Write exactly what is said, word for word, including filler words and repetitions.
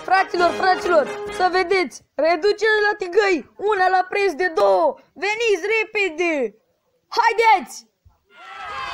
Fraților, fraților, să vedeți, reducere la tigăi, una la preț de două, veniți repede, haideți!